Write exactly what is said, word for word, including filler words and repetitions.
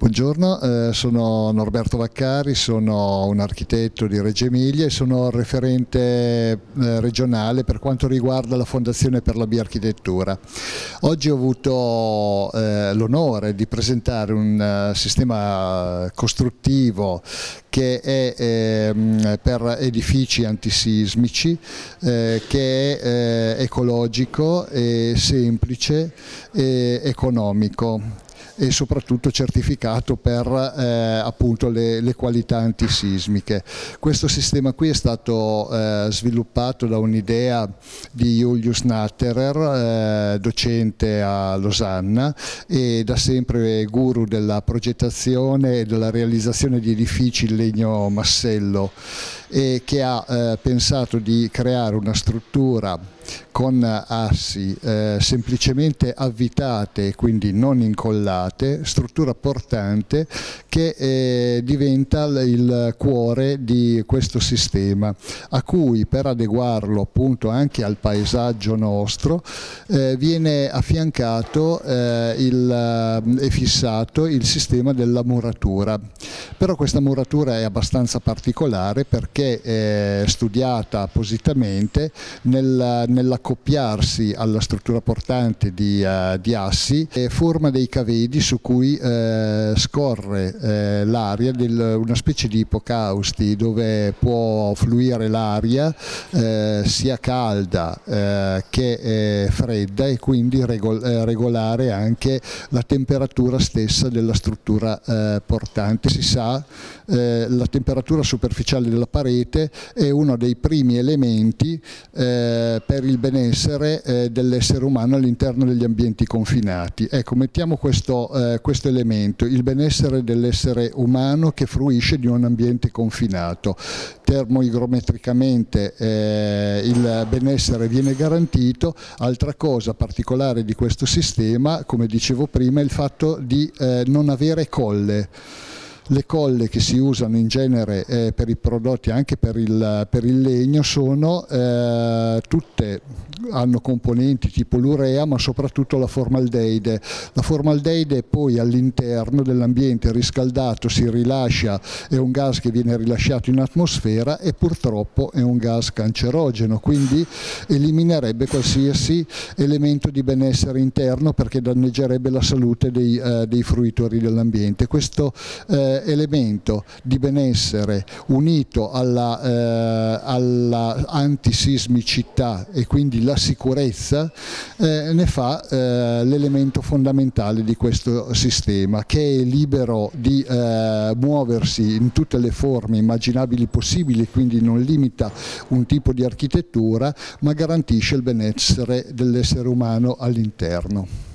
Buongiorno, eh, sono Norberto Vaccari, sono un architetto di Reggio Emilia e sono referente eh, regionale per quanto riguarda la Fondazione per la Bioarchitettura. Oggi ho avuto eh, l'onore di presentare un uh, sistema costruttivo che è eh, per edifici antisismici, eh, che è eh, ecologico, e semplice e economico, e soprattutto certificato per eh, appunto le, le qualità antisismiche. Questo sistema qui è stato eh, sviluppato da un'idea di Julius Natterer, eh, docente a Losanna e da sempre guru della progettazione e della realizzazione di edifici in legno massello, e che ha eh, pensato di creare una struttura con assi eh, semplicemente avvitate e quindi non incollate, struttura portante che eh, diventa il cuore di questo sistema, a cui per adeguarlo appunto anche al paesaggio nostro eh, viene affiancato eh, il, e fissato il sistema della muratura. Però questa muratura è abbastanza particolare perché è studiata appositamente nel, nell'accoppiarsi alla struttura portante di, uh, di assi, e forma dei cavedi su cui uh, scorre uh, l'aria, una specie di ipocausti dove può fluire l'aria uh, sia calda uh, che uh, fredda, e quindi regol uh, regolare anche la temperatura stessa della struttura uh, portante. Si sa, eh, la temperatura superficiale della parete è uno dei primi elementi eh, per il benessere eh, dell'essere umano all'interno degli ambienti confinati. Ecco, mettiamo questo, eh, questo elemento, il benessere dell'essere umano che fruisce di un ambiente confinato. Termoigrometricamente eh, il benessere viene garantito. Altra cosa particolare di questo sistema, come dicevo prima, è il fatto di eh, non avere colle. Le colle che si usano in genere eh, per i prodotti, anche per il, per il legno, sono eh, tutte, hanno componenti tipo l'urea, ma soprattutto la formaldeide. La formaldeide poi all'interno dell'ambiente riscaldato si rilascia, è un gas che viene rilasciato in atmosfera e purtroppo è un gas cancerogeno, quindi eliminerebbe qualsiasi elemento di benessere interno perché danneggerebbe la salute dei, eh, dei fruitori dell'ambiente. Questo eh, elemento di benessere unito alla, eh, alla antisismicità e quindi la sicurezza eh, ne fa eh, l'elemento fondamentale di questo sistema, che è libero di eh, muoversi in tutte le forme immaginabili possibili, quindi non limita un tipo di architettura ma garantisce il benessere dell'essere umano all'interno.